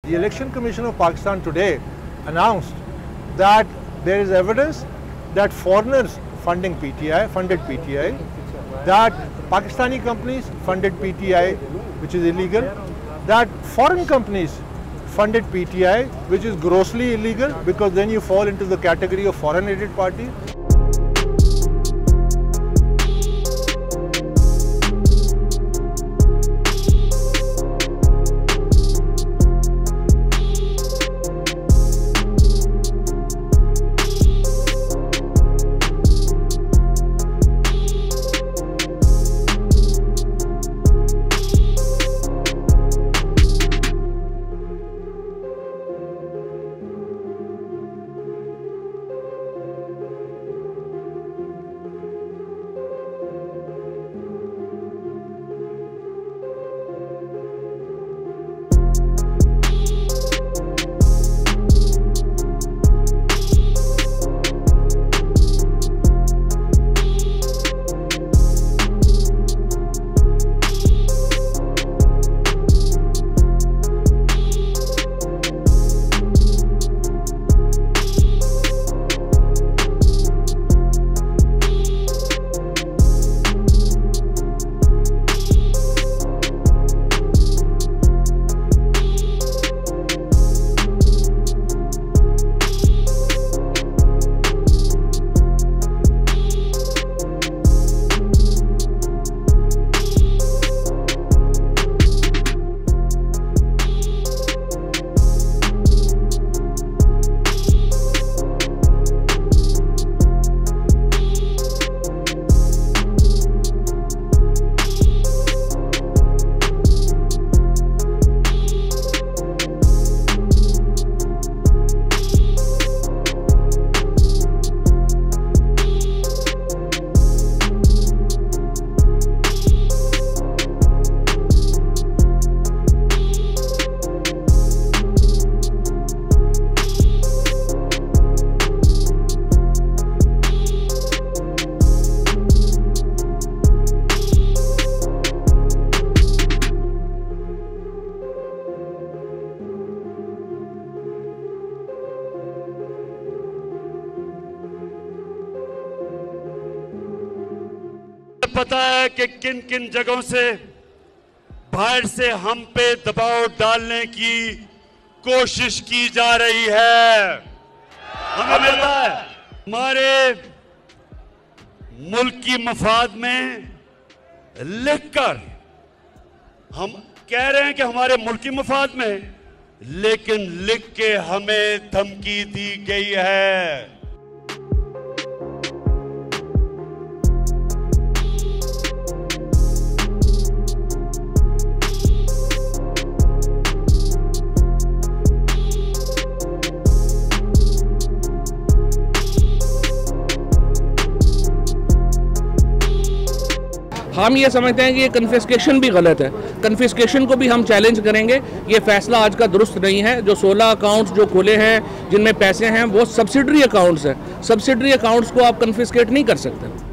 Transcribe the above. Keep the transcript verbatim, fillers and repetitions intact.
The Election Commission of Pakistan today announced that there is evidence that foreigners funding P T I, funded P T I, that Pakistani companies funded P T I, which is illegal, that foreign companies funded P T I, which is grossly illegal because then you fall into the category of foreign aided party. पता है कि किन किन जगहों से बाहर से हम पे दबाव डालने की कोशिश की जा रही है। हमें पता है हमारे मुल्क की मफाद में लिखकर हम कह रहे हैं कि हमारे मुल्क की मफाद में, लेकिन लिख के हमें धमकी दी गई है। हम ये समझते हैं कि ये कन्फिस्केशन भी गलत है। कन्फिस्केशन को भी हम चैलेंज करेंगे। ये फैसला आज का दुरुस्त नहीं है। जो सोलह अकाउंट्स जो खुले हैं जिनमें पैसे हैं वो सब्सिडरी अकाउंट्स हैं। सब्सिडरी अकाउंट्स को आप कन्फिस्केट नहीं कर सकते।